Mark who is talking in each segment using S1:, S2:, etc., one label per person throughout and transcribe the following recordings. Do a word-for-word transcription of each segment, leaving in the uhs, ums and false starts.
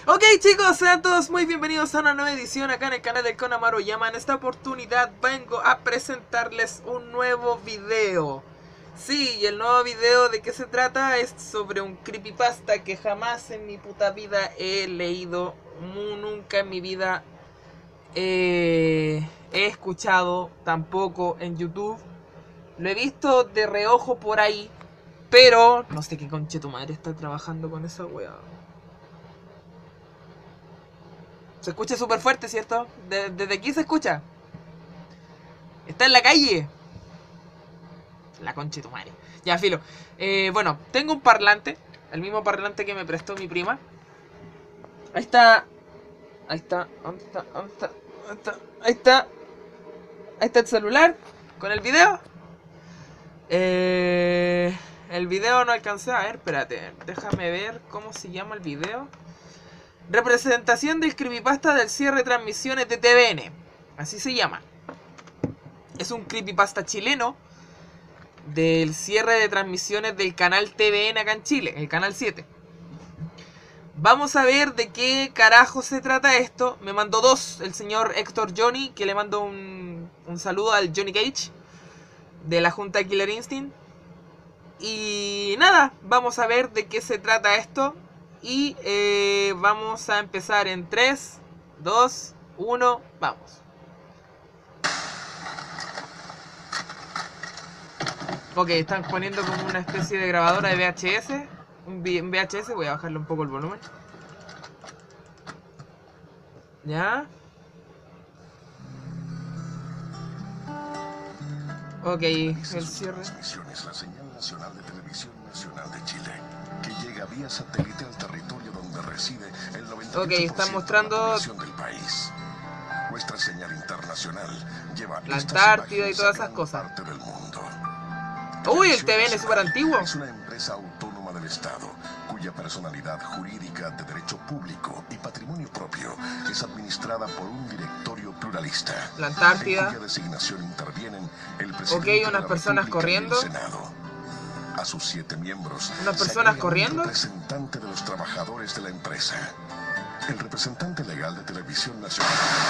S1: Ok chicos, sean todos muy bienvenidos a una nueva edición acá en el canal de Konamaru Yama. En esta oportunidad vengo a presentarles un nuevo video. Sí, y el nuevo video de qué se trata es sobre un creepypasta que jamás en mi puta vida he leído. Nunca en mi vida eh, he escuchado, tampoco en YouTube. Lo he visto de reojo por ahí, pero no sé qué conche tu madre está trabajando con esa wea. Se escucha súper fuerte, ¿cierto? De, desde aquí se escucha. Está en la calle. La concha de tu madre. Ya, filo. Eh, bueno, tengo un parlante. El mismo parlante que me prestó mi prima. Ahí está. Ahí está. ¿Dónde está? ¿Dónde está? ¿Dónde está? Ahí está. Ahí está el celular. Con el video. Eh, el video no alcancé a ver. Espérate. Déjame ver cómo se llama el video. Representación del creepypasta del cierre de transmisiones de T V N. Así se llama. Es un creepypasta chileno del cierre de transmisiones del canal T V N acá en Chile, el canal siete. Vamos a ver de qué carajo se trata esto. Me mandó dos el señor Héctor Johnny, que le mando un, un saludo al Johnny Cage de la Junta Killer Instinct. Y nada, vamos a ver de qué se trata esto. Y eh, vamos a empezar en tres, dos, uno, vamos. Ok, están poniendo como una especie de grabadora de V H S. Un V H S, voy a bajarle un poco el volumen. Ya. Ok, el cierre.
S2: Transmisiones, la señal nacional de Televisión Nacional de Chile, que llega vía satélite al territorio donde reside el noventa y ocho por ciento
S1: Ok, están mostrando
S2: de la población del país. Nuestra señal internacional lleva
S1: la Antártida y todas esas cosas.
S2: Parte del mundo.
S1: Uy, el T V N es súper antiguo.
S2: Es una empresa autónoma del Estado, cuya personalidad jurídica de derecho público y patrimonio propio es administrada por un directorio pluralista.
S1: La Antártida.
S2: En cuya designación intervienen el presidente
S1: Ok, unas
S2: de la
S1: personas
S2: República
S1: corriendo.
S2: y el Senado. A sus siete miembros,
S1: ¿Unas
S2: se
S1: personas
S2: agrega
S1: corriendo?
S2: un representante de los trabajadores de la empresa. El representante legal de Televisión Nacional,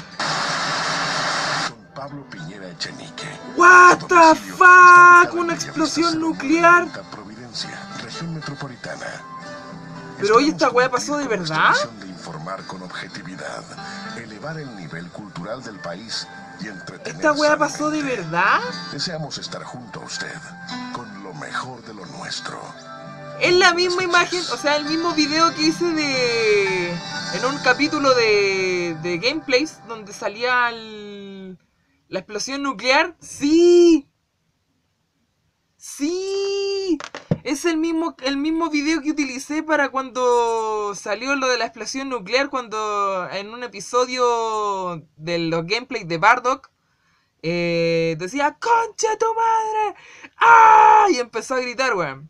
S2: don Pablo Piñera Echenique.
S1: What
S2: Su
S1: the
S2: domicilio
S1: fuck,
S2: está ubicado
S1: una
S2: en Villavista
S1: explosión
S2: cero nueve
S1: nuclear.
S2: noventa, Providencia, región metropolitana.
S1: Pero hoy
S2: Esperamos
S1: esta wea
S2: cumplir
S1: pasó de
S2: con nuestra
S1: verdad.
S2: misión de informar con objetividad, elevar el nivel cultural del país y entretener
S1: ¿Esta wea pasó de
S2: sanamente.
S1: verdad?
S2: Deseamos estar junto a usted con lo mejor de lo nuestro.
S1: Es la
S2: Buenas
S1: misma
S2: noches.
S1: imagen, o sea, el mismo video que hice de... en un capítulo de, de gameplays donde salía el, la explosión nuclear. ¡Sí! ¡Sí! Es el mismo, el mismo video que utilicé para cuando salió lo de la explosión nuclear, cuando en un episodio de los gameplays de Bardock eh, decía ¡Concha tu madre! ¡Ah! Y empezó a gritar, weón.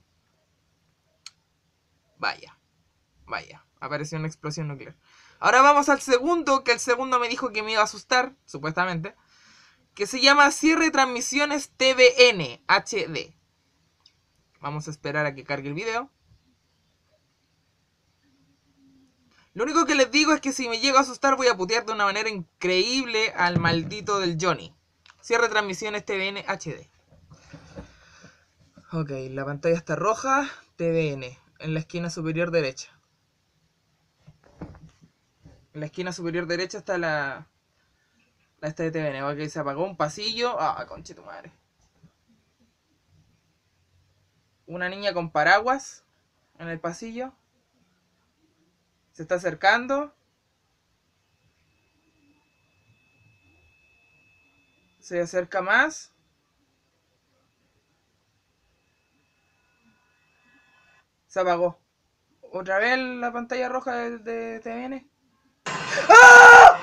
S1: Vaya, vaya, apareció una explosión nuclear. Ahora vamos al segundo, que el segundo me dijo que me iba a asustar, supuestamente. Que se llama Cierre de Transmisiones T V N H D. Vamos a esperar a que cargue el video. Lo único que les digo es que si me llego a asustar voy a putear de una manera increíble al maldito del Johnny. Cierre de Transmisiones T V N H D. Ok, la pantalla está roja. T V N, en la esquina superior derecha. En la esquina superior derecha está la... la esta de T V N. Ok, se apagó un pasillo. Ah, conche tu madre. Una niña con paraguas en el pasillo. Se está acercando. Se acerca más. Se apagó. Otra vez la pantalla roja de, de T V N. ¡Ah!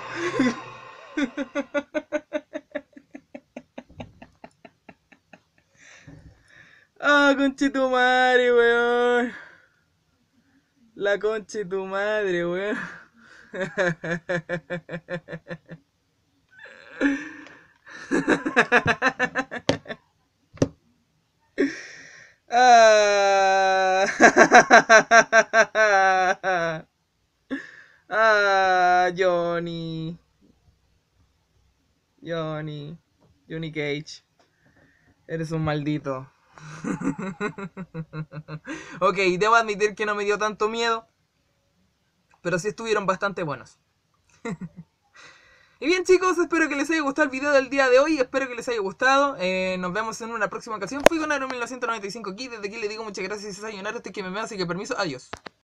S1: ¡Ah, conche tu madre, weón! La conche tu madre, weón. Ah. Johnny. Johnny Cage. Eres un maldito. Ok, debo admitir que no me dio tanto miedo, pero sí estuvieron bastante buenos. Y bien chicos, espero que les haya gustado el video del día de hoy, espero que les haya gustado, eh, nos vemos en una próxima ocasión. Fui con Aero mil novecientos noventa y cinco aquí, desde aquí les digo muchas gracias y sayonara, este que me veo, así que permiso, adiós.